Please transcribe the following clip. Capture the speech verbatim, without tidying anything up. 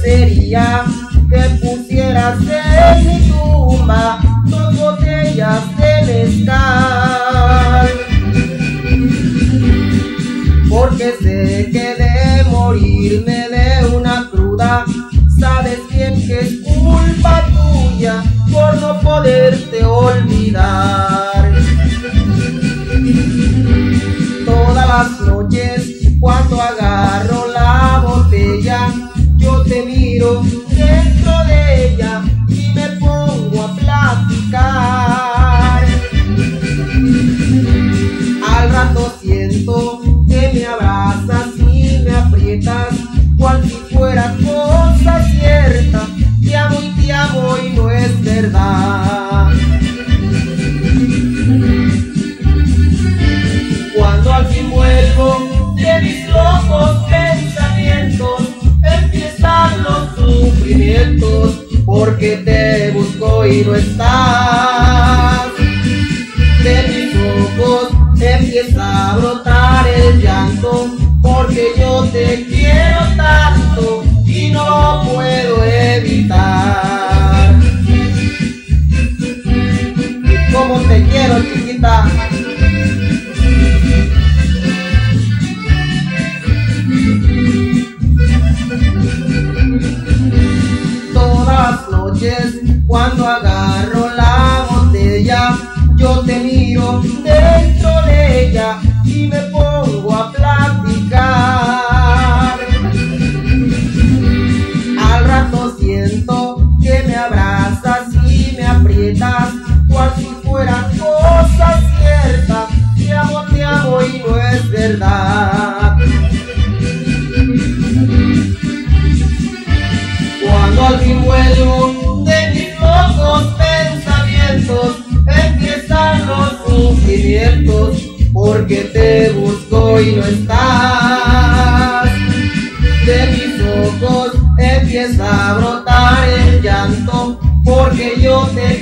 sería que pusieras en mi tumba dos botellas de mezcal? Porque sé que de morirme de una cruda, sabes bien que es culpa tuya por no poderte olvidar. Todas las noches cuando agarro la botella, yo te miro dentro de ella y me pongo a platicar. Al rato siento que me abrazas y me aprietas, cual si fuera cosa cierta. Te amo y te amo y no es verdad. Cuando al fin vuelvo de mis locos pensamientos, empiezan los sufrimientos, porque te busco y no estás. De mis ojos empieza a brotar el llanto, porque yo te quiero tanto y no lo puedo evitar. Y como te quiero, chiquita. Todas las noches cuando agarro la botella, yo te miro dentro de ella y me pongo a platicar. Al rato siento que me abrazas y me aprietas, cual si fuera cosa cierta. Te amo, te amo y no es verdad. Cuando al fin vuelvo de mis locos pensamientos, empiezan los sufrimientos, porque te busco y no estás. De mis ojos empieza a brotar el llanto, porque yo te